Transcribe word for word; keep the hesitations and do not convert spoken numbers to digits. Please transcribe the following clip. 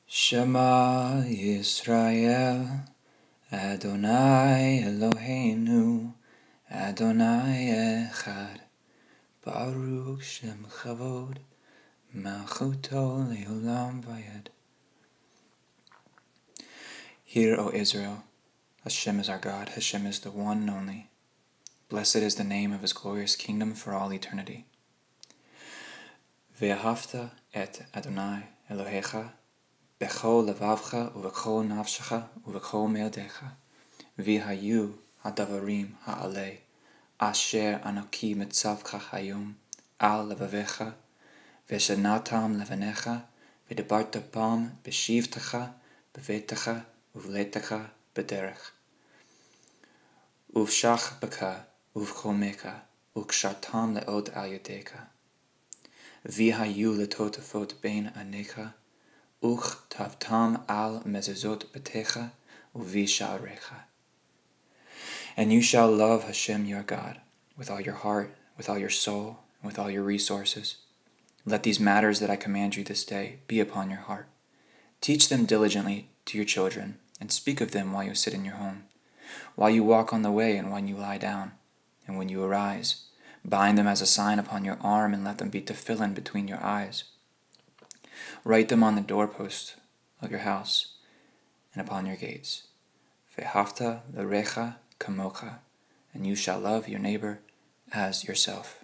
Shema Yisrael, Adonai Eloheinu, Adonai Echad, Baruch Shem Chavod, Malchuto Leolam Vayed. Hear, O Israel, Hashem is our God, Hashem is the one and only. Blessed is the name of his glorious kingdom for all eternity. Ve'ahavta et Adonai Elohecha, Bechol levavcha uvechol nafshecha uvechol meodecha, v'hayu hadavarim ha'alei, asher anoki mitzavcha hayom, al levavecha, v'shanatam levanecha, v'debarta bam b'shivtecha, b'vetecha, uvletecha, b'derech. Uvshach beka, uvchomecha, ukshartam leod al yodeka. V'hayu letotafot bein anecha, Uch tavtam al mezuzot betecha uvi sha'arecha. And you shall love Hashem your God with all your heart, with all your soul, and with all your resources. Let these matters that I command you this day be upon your heart. Teach them diligently to your children, and speak of them while you sit in your home, while you walk on the way and when you lie down, and when you arise. Bind them as a sign upon your arm, and let them be tefillin between your eyes. Write them on the doorposts of your house and upon your gates. Ve'ahavta l'recha kamocha, and you shall love your neighbor as yourself.